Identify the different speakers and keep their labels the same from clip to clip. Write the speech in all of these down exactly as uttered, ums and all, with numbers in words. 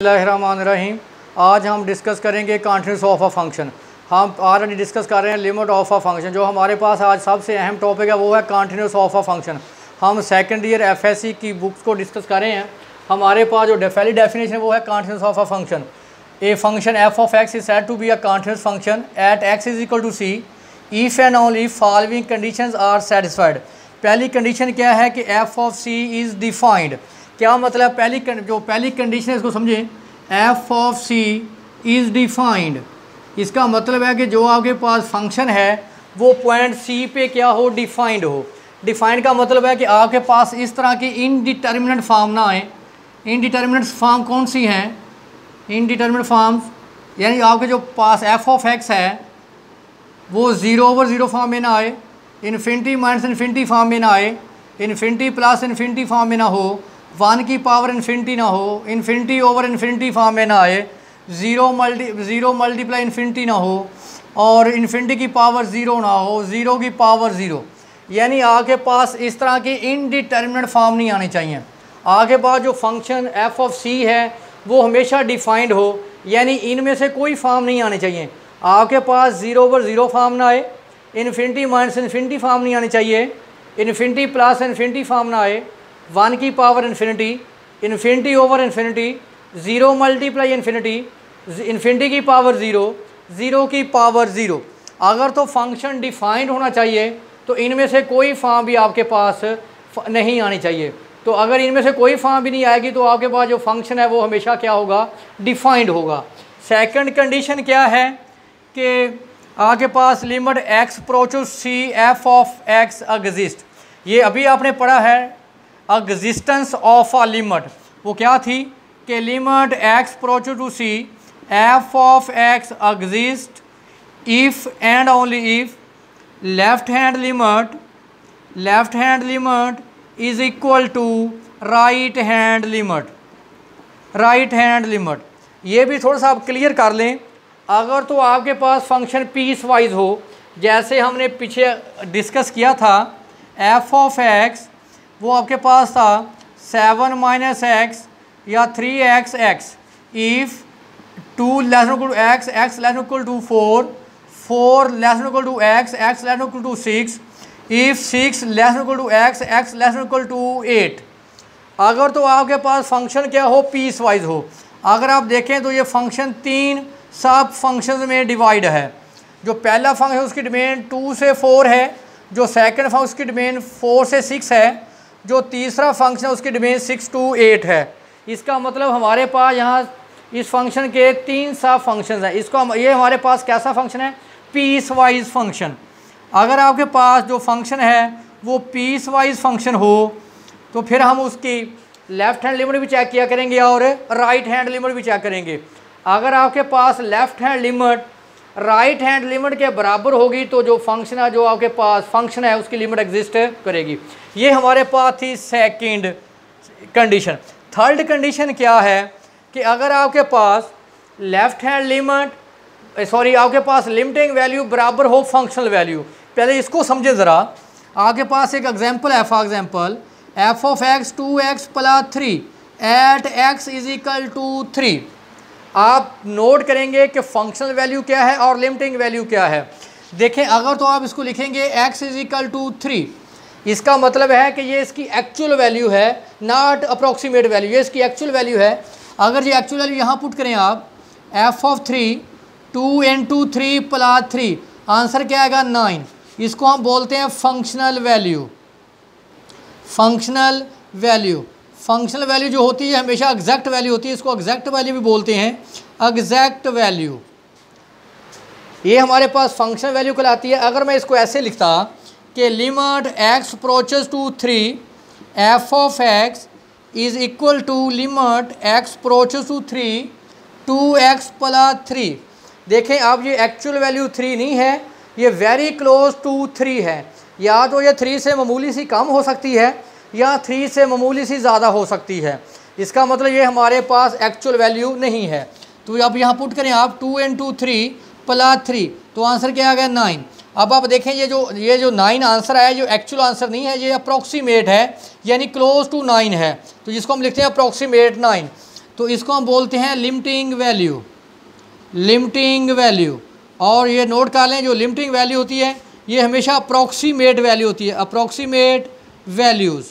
Speaker 1: बिस्मिल्लाहिर्रहमानिर्रहीम। आज हम डिस्कस करेंगे कंटीन्यूअस ऑफ अ फंक्शन। हम ऑलरेडी डिस्कस कर रहे हैं लिमिट ऑफ अ फंक्शन। जो हमारे पास आज सबसे अहम टॉपिक है वो है कंटीन्यूअस ऑफ अ फंक्शन। हम सेकंड ईयर एफएससी की बुक्स को डिस्कस कर रहे हैं। हमारे पास जो पहली डेफिनेशन है वो है continuous of a function. A function f of x is said to be a continuous function at x is equal to c if and only following conditions are satisfied. पहली कंडीशन क्या है कि f of c is defined. क्या मतलब पहली जो पहली condition है इसको समझें। F of c is defined, इसका मतलब है कि जो आपके पास फंक्शन है वो पॉइंट सी पे क्या हो, डिफाइंड हो। डिफाइंड का मतलब है कि आपके पास इस तरह की इनडिटर्मिनेट फॉर्म ना आए। इनडिटर्मिनेट फॉर्म कौन सी हैं? इनडिटर्मिनेट फॉर्म्स यानी आपके जो पास एफ ऑफ एक्स है वो ज़ीरो ओवर ज़ीरो फॉर्म में ना आए, इन्फिनिटी माइनस इन्फिनिटी फॉर्म में ना आए, इन्फिनिटी प्लस इन्फिनिटी फॉर्म में ना हो, वन की पावर इन्फिनिटी ना हो, इन्फिनिटी ओवर इन्फिनिटी फॉर्म में ना आए, zero multi zero multiply infinity ना हो, और इन्फिनिटी की पावर ज़ीरो ना हो, ज़ीरो की पावर ज़ीरो। यानी आपके पास इस तरह की इनडिटर्मिनेट फॉर्म नहीं आनी चाहिए। आपके पास जो फंक्शन एफ ऑफ सी है वो हमेशा डिफाइंड हो, यानी इनमें से कोई फॉर्म नहीं आनी चाहिए। आपके पास ज़ीरो ओवर ज़ीरो फॉर्म ना आए, इन्फिनिटी माइनस इन्फिनिटी फॉर्म नहीं आनी चाहिए, इन्फिनिटी प्लस इन्फिनिटी फॉर्म ना आए, वन की power infinity, infinity over infinity, zero multiply infinity, infinity की पावर ज़ीरो, ज़ीरो की पावर ज़ीरो। अगर तो फंक्शन डिफाइंड होना चाहिए तो इनमें से कोई फॉर्म भी आपके पास नहीं आनी चाहिए। तो अगर इनमें से कोई फॉर्म भी नहीं आएगी तो आपके पास जो फंक्शन है वो हमेशा क्या होगा, डिफाइंड होगा। सेकंड कंडीशन क्या है कि आपके पास limit x approaches c f of x exist. ये अभी आपने पढ़ा है एग्जिस्टेंस ऑफ अ लिमिट। वो क्या थी कि limit x approaches to c f of x exist if and only if left hand limit left hand limit is equal to right hand limit right hand limit. ये भी थोड़ा सा आप clear कर लें। अगर तो आपके पास फंक्शन पीस वाइज हो, जैसे हमने पीछे डिस्कस किया था, एफ ऑफ एक्स वो आपके पास था सेवन माइनस एक्स या three x x if two less equal to x x less equal to four four less equal to x x less equal to six if six less equal to x x less equal to eight. अगर तो आपके पास function क्या हो, piece wise हो। अगर आप देखें तो ये फंक्शन तीन सब फंक्शंस में डिवाइड है। जो पहला फंक्शन है उसकी डोमेन टू से फोर है, जो सेकंड फंक्शन उसकी डोमेन फोर से सिक्स है, जो तीसरा फंक्शन है उसकी डोमेन सिक्स टू एट है। इसका मतलब हमारे पास यहाँ इस फंक्शन के तीन सब फंक्शंस हैं। इसको हम ये हमारे पास कैसा फंक्शन है, पीस वाइज फंक्शन। अगर आपके पास जो फंक्शन है वो पीस वाइज फंक्शन हो तो फिर हम उसकी लेफ़्ट हैंड लिमिट भी चेक किया करेंगे और राइट हैंड लिमिट भी चेक करेंगे। अगर आपके पास left hand limit right hand limit के बराबर होगी तो जो फंक्शन है जो आपके पास फंक्शन है उसकी लिमिट एग्जिस्ट करेगी। ये हमारे पास थी सेकंड कंडीशन। थर्ड कंडीशन क्या है कि अगर आपके पास लेफ़्ट हैंड लिमिट सॉरी आपके पास लिमिटिंग वैल्यू बराबर हो फंक्शनल वैल्यू। पहले इसको समझे ज़रा। आपके पास एक एग्जांपल है, for example f of x two x plus three at x is equal to three. आप नोट करेंगे कि फंक्शनल वैल्यू क्या है और लिमिटिंग वैल्यू क्या है। देखें, अगर तो आप इसको लिखेंगे x is equal to three, इसका मतलब है कि ये इसकी एक्चुअल वैल्यू है, नॉट अप्रोक्सीमेट वैल्यू, ये इसकी एक्चुअल वैल्यू है। अगर ये एक्चुअल वैल्यू यहाँ पुट करें आप, f of three two into three plus three, answer क्या आएगा, नाइन। इसको हम बोलते हैं functional value. Functional value functional value जो होती है हमेशा एग्जैक्ट वैल्यू होती है, इसको एग्जैक्ट वैल्यू भी बोलते हैं, एग्जैक्ट वैल्यू। ये हमारे पास फंक्शनल वैल्यू कहलाती है। अगर मैं इसको ऐसे लिखता कि limit x approaches to three f of x is equal to limit x approaches to three two x plus three. देखें अब ये एक्चुअल वैल्यू थ्री नहीं है, ये वेरी क्लोज टू थ्री है। या तो ये थ्री से मामूली सी कम हो सकती है या थ्री से मामूली सी ज़्यादा हो सकती है। इसका मतलब ये हमारे पास एक्चुअल वैल्यू नहीं है। तो अब यहाँ पुट करें आप two and two three plus three, तो आंसर क्या आ गया, नाइन। अब आप देखें ये जो ये जो नाइन आंसर आया, जो एक्चुअल आंसर नहीं है, ये अप्रॉक्सीमेट है, यानी क्लोज टू नाइन है, तो जिसको हम लिखते हैं अप्रॉक्सीमेट नाइन। तो इसको हम बोलते हैं लिमिटिंग वैल्यू, लिमिटिंग वैल्यू। और ये नोट कर लें, जो लिमिटिंग वैल्यू होती है ये हमेशा अप्रॉक्सीमेट वैल्यू होती है, अप्रॉक्सीमेट वैल्यूज़।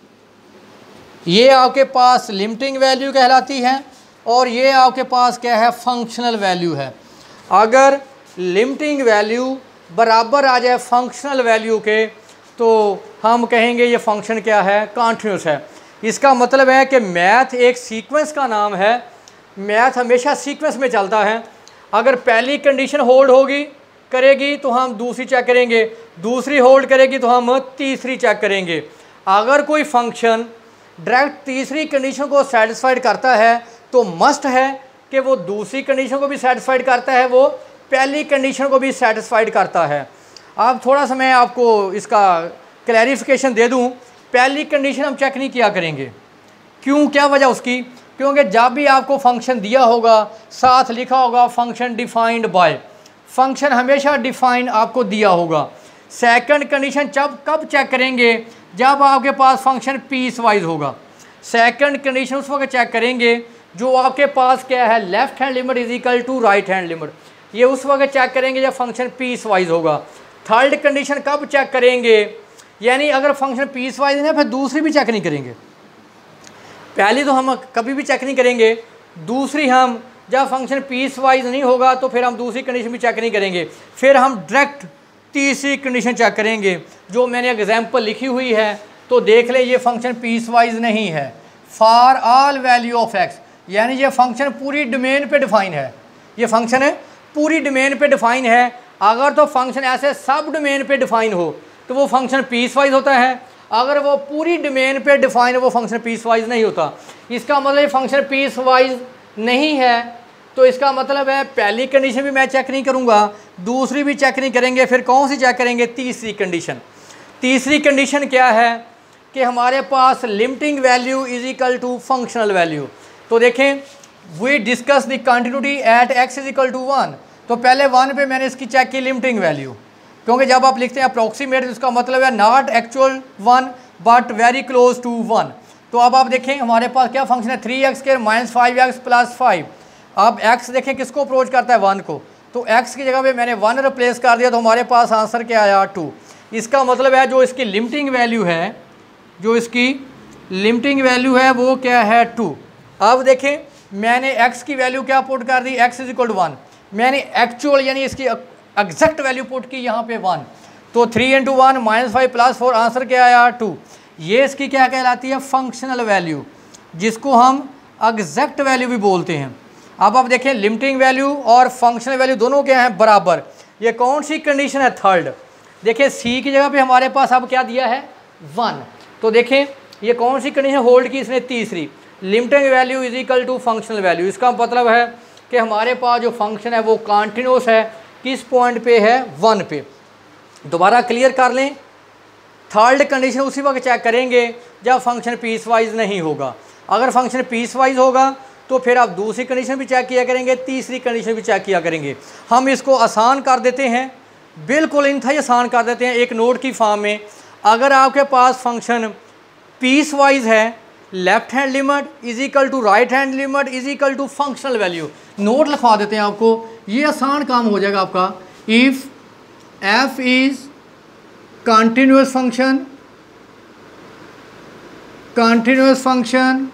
Speaker 1: ये आपके पास लिमिटिंग वैल्यू कहलाती है और ये आपके पास क्या है, फंक्शनल वैल्यू है। अगर लिमिटिंग वैल्यू बराबर आ जाए फंक्शनल वैल्यू के तो हम कहेंगे ये फंक्शन क्या है, कॉन्टिन्यूस है। इसका मतलब है कि मैथ एक सीक्वेंस का नाम है, मैथ हमेशा सीक्वेंस में चलता है। अगर पहली कंडीशन होल्ड होगी करेगी तो हम दूसरी चेक करेंगे, दूसरी होल्ड करेगी तो हम तीसरी चेक करेंगे। अगर कोई फंक्शन डायरेक्ट तीसरी कंडीशन को सेटिस्फाइड करता है तो मस्ट है कि वो दूसरी कंडीशन को भी सेटिस्फाइड करता है, वो पहली कंडीशन को भी सेटिस्फाइड करता है। अब थोड़ा सा मैं आपको इसका क्लैरिफिकेशन दे दूं। पहली कंडीशन हम चेक नहीं किया करेंगे, क्यों, क्या वजह उसकी, क्योंकि जब भी आपको फंक्शन दिया होगा साथ लिखा होगा फंक्शन डिफाइंड बाय, फंक्शन हमेशा डिफाइन आपको दिया होगा। सेकंड कंडीशन जब कब चेक करेंगे, जब आपके पास फंक्शन पीस वाइज होगा। सेकंड कंडीशन उस वक्त चेक करेंगे जो आपके पास क्या है, left hand limit is equal to right hand limit, ये उस वक्त चेक करेंगे जब फंक्शन पीस वाइज होगा। थर्ड कंडीशन कब चेक करेंगे, यानी अगर फंक्शन पीस वाइज है फिर दूसरी भी चेक नहीं करेंगे। पहली तो हम कभी भी चेक नहीं करेंगे, दूसरी हम जब फंक्शन पीस वाइज नहीं होगा तो फिर हम दूसरी कंडीशन भी चेक नहीं करेंगे, फिर हम डायरेक्ट तीसरी कंडीशन चेक करेंगे जो मैंने एग्जांपल लिखी हुई है। तो देख ले ये फंक्शन पीस वाइज नहीं है। For all value of x, यानी ये फंक्शन पूरी डोमेन पे डिफाइन है, ये फंक्शन है पूरी डोमेन पे डिफाइन है। अगर तो फंक्शन ऐसे सब डोमेन पे डिफाइन हो तो वो फंक्शन पीस वाइज होता है, अगर वो पूरी डोमेन पे डिफाइन है वो फंक्शन पीस वाइज नहीं होता। इसका मतलब ये फंक्शन पीस वाइज नहीं है, तो इसका मतलब है पहली कंडीशन भी मैं चेक नहीं करूँगा, दूसरी भी चेक नहीं करेंगे, फिर कौन सी चेक करेंगे, तीसरी कंडीशन। तीसरी कंडीशन क्या है कि हमारे पास limiting value is equal to functional value. तो देखें, we discuss the continuity at x is equal to one, तो पहले वन पे मैंने इसकी चेक की लिमिटिंग वैल्यू, क्योंकि जब आप लिखते हैं अप्रॉक्सीमेट उसका मतलब है not actual one but very close to one. तो अब आप देखें हमारे पास क्या फंक्शन है, थ्री एक्स के minus five x plus five. अब x देखें किसको अप्रोच करता है, वन को, तो x की जगह पे मैंने वन रिप्लेस कर दिया तो हमारे पास आंसर क्या आया, टू। इसका मतलब है जो इसकी लिमिटिंग वैल्यू है, जो इसकी लिमिटिंग वैल्यू है वो क्या है, टू। अब देखें मैंने x की वैल्यू क्या पुट कर दी, x is equal to one, मैंने एक्चुअल यानी इसकी एग्जैक्ट वैल्यू पुट की यहाँ पे वन, तो three into one minus five plus four, answer क्या आया, टू। ये इसकी क्या कहलाती है, फंक्शनल वैल्यू, जिसको हम एग्जैक्ट वैल्यू भी बोलते हैं। अब आप देखें लिमिटिंग वैल्यू और फंक्शनल वैल्यू दोनों क्या हैं, बराबर। ये कौन सी कंडीशन है, थर्ड। देखिए सी की जगह पे हमारे पास अब क्या दिया है, वन, तो देखें ये कौन सी कंडीशन होल्ड की इसने, तीसरी। Limiting value is equal to functional value, इसका मतलब है कि हमारे पास जो फंक्शन है वो कॉन्टिन्यूस है, किस पॉइंट पे है, वन पे। दोबारा क्लियर कर लें, थर्ड कंडीशन उसी वक्त चेक करेंगे जब फंक्शन पीस वाइज नहीं होगा। अगर फंक्शन पीस वाइज होगा तो फिर आप दूसरी कंडीशन भी चेक किया करेंगे, तीसरी कंडीशन भी चेक किया करेंगे। हम इसको आसान कर देते हैं, बिल्कुल इंतहाई आसान कर देते हैं एक नोट की फॉर्म में। अगर आपके पास फंक्शन पीस वाइज है, left hand limit is equal to right hand limit is equal to functional value, note लिखवा देते हैं आपको, ये आसान काम हो जाएगा आपका। If f is continuous function, continuous function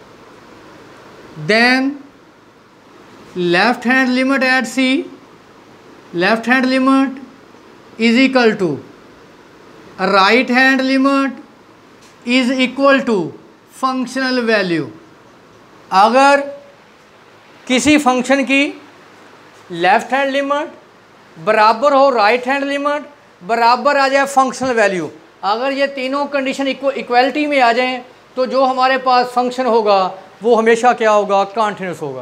Speaker 1: then left hand limit at C, left hand limit is equal to right hand limit is equal to functional value। अगर किसी फंक्शन की लेफ्ट हैंड लिमिट बराबर हो right hand limit, बराबर आ जाए functional value, अगर ये तीनों कंडीशन इक्वलिटी में आ जाएं तो जो हमारे पास फंक्शन होगा वो हमेशा क्या होगा, कॉन्टिन्यूस होगा।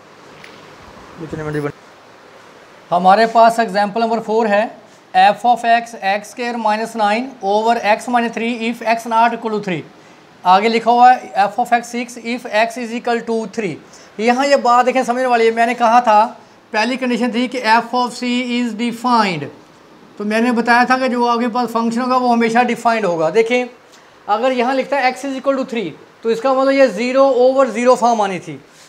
Speaker 1: हमारे पास एग्जाम्पल नंबर फोर है, f of x x square minus nine over x minus three if x not equal to three. आगे लिखा हुआ है f of x six if x is equal to three. यहाँ ये बात देखें समझने वाली है, मैंने कहा था पहली कंडीशन थी कि f of c is defined, तो मैंने बताया था कि जो आपके पास फंक्शन होगा वो हमेशा डिफाइंड होगा। देखें अगर यहाँ लिखता है x is equal to three तो इसका मतलब ये ज़ीरो ओवर ज़ीरो फॉर्म आनी थी,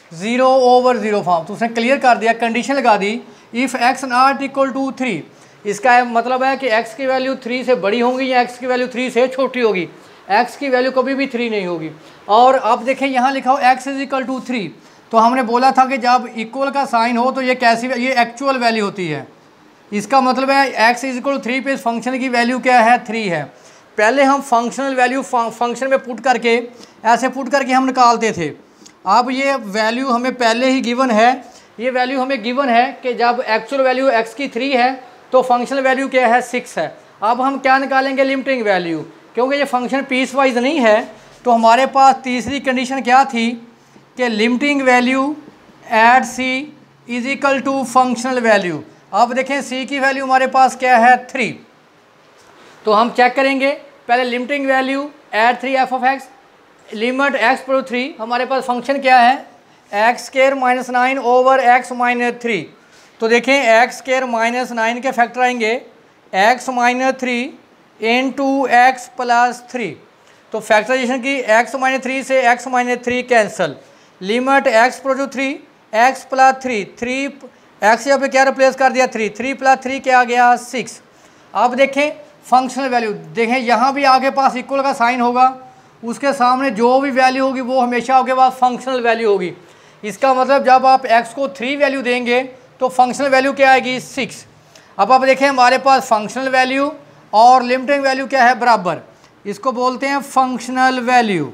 Speaker 1: ज़ीरो ओवर ज़ीरो फॉर्म। तो उसने क्लियर कर दिया, कंडीशन लगा दी, if x not equal to three, इसका मतलब है कि एक्स की वैल्यू थ्री से बड़ी होगी या एक्स की वैल्यू थ्री से छोटी होगी, एक्स की वैल्यू कभी भी थ्री नहीं होगी। और अब देखें यहाँ लिखा हो x is equal to three, तो हमने बोला था कि जब इक्वल का साइन हो तो ये कैसी, ये एक्चुअल वैल्यू होती है। इसका मतलब है x is equal to three पे इस फंक्शन की वैल्यू क्या है, थ्री है। पहले हम फंक्शनल वैल्यू फंक्शन में पुट करके ऐसे पुट करके हम निकालते थे। अब ये वैल्यू हमें पहले ही गिवन है, ये वैल्यू हमें गिवन है कि जब एक्चुअल वैल्यू एक्स की थ्री है तो फंक्शनल वैल्यू क्या है, सिक्स है। अब हम क्या निकालेंगे, लिमिटिंग वैल्यू, क्योंकि ये फंक्शन पीस वाइज नहीं है। तो हमारे पास तीसरी कंडीशन क्या थी कि limiting value at c is equal to functional value. अब देखें सी की वैल्यू हमारे पास क्या है, थ्री। तो हम चेक करेंगे पहले limiting value at three f of x, limit x pro three, हमारे पास फंक्शन क्या है, x square minus nine over x minus three. तो देखें एक्स स्केयर माइनस नाइन के फैक्टर आएंगे x minus three into x plus three. तो factorization की एक्स माइनस थ्री से x minus three cancel, limit x pro to three x plus three, three x यहाँ पे क्या replace कर दिया, थ्री, थ्री प्लस थ्री क्या आ गया, सिक्स। अब देखें फंक्शनल वैल्यू, देखें यहाँ भी आगे पास इक्वल का साइन होगा, उसके सामने जो भी वैल्यू होगी वो हमेशा आपके पास फंक्शनल वैल्यू होगी। इसका मतलब जब आप x को थ्री वैल्यू देंगे तो फंक्शनल वैल्यू क्या आएगी, सिक्स। अब आप देखें हमारे पास फंक्शनल वैल्यू और लिमिटिंग वैल्यू क्या है, बराबर। इसको बोलते हैं फंक्शनल वैल्यू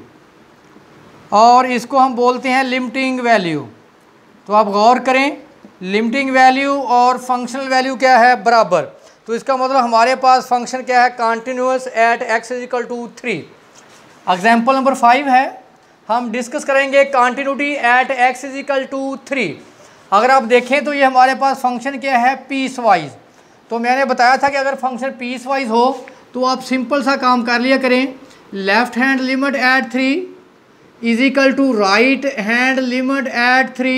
Speaker 1: और इसको हम बोलते हैं लिमिटिंग वैल्यू। तो आप गौर करें, लिमिटिंग वैल्यू और फंक्शनल वैल्यू क्या है, बराबर। तो इसका मतलब हमारे पास फंक्शन क्या है, continuous at x is equal to three. Example number five है, हम डिस्कस करेंगे continuity at x is equal to three. अगर आप देखें तो ये हमारे पास फंक्शन क्या है, पीस वाइज। तो मैंने बताया था कि अगर फंक्शन पीस वाइज हो तो आप सिंपल सा काम कर लिया करें, left hand limit at three is equal to right hand limit at three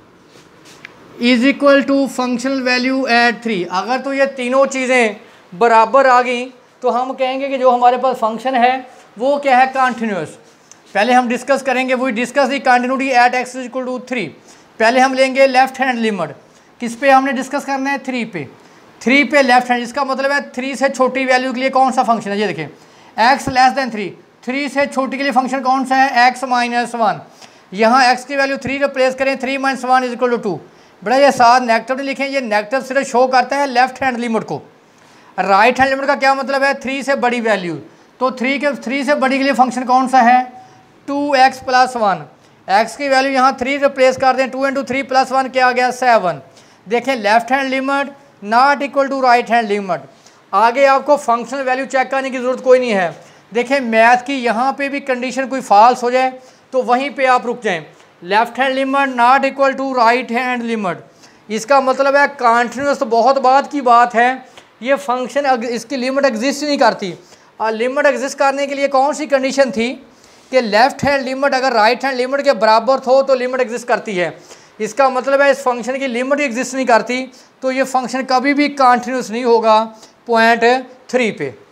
Speaker 1: is equal to functional value at three. अगर तो ये तीनों चीज़ें बराबर आ गई तो हम कहेंगे कि जो हमारे पास फंक्शन है वो क्या है, कॉन्टिन्यूअस। पहले हम डिस्कस करेंगे, वही discuss the continuity at x is equal to three. पहले हम लेंगे लेफ्ट हैंड लिमिट, किस पे हमने डिस्कस करना है, थ्री पे, थ्री पे लेफ्ट हैंड। इसका मतलब है थ्री से छोटी वैल्यू के लिए कौन सा फंक्शन है, ये देखें x less than three, three से छोटी के लिए फंक्शन कौन सा है, एक्स माइनस वन। यहाँ एक्स की वैल्यू थ्री रिप्लेस करें, three minus one is equal to two. बड़ा ये साथ नेगेटिव लिखें, ये नेगेटिव सिर्फ शो करता है लेफ्ट हैंड लिमिट को। राइट हैंड लिमिट का क्या मतलब है, थ्री से बड़ी वैल्यू। तो थ्री के थ्री से बड़ी के लिए फंक्शन कौन सा है, two x plus one. X की वैल्यू यहाँ थ्री रिप्लेस कर दें, two into three plus one क्या आ गया, सेवन। देखें left hand limit not equal to right hand limit. आगे आपको फंक्शनल वैल्यू चेक करने की ज़रूरत कोई नहीं है। देखें मैथ की यहाँ पे भी कंडीशन कोई फॉल्स हो जाए तो वहीं पे आप रुक जाएं। Left hand limit not equal to right hand limit, इसका मतलब है कॉन्टिन्यूस, तो बहुत बात की बात है, ये फंक्शन इसकी लिमिट एग्जिस्ट नहीं करती। और लिमिट एग्जिस्ट करने के लिए कौन सी कंडीशन थी कि लेफ्ट हैंड लिमिट अगर राइट हैंड लिमिट के बराबर हो तो लिमिट एग्जिस्ट करती है। इसका मतलब है इस फंक्शन की लिमिट एग्जिस्ट नहीं करती तो ये फंक्शन कभी भी कॉन्टिन्यूस नहीं होगा पॉइंट थ्री पे।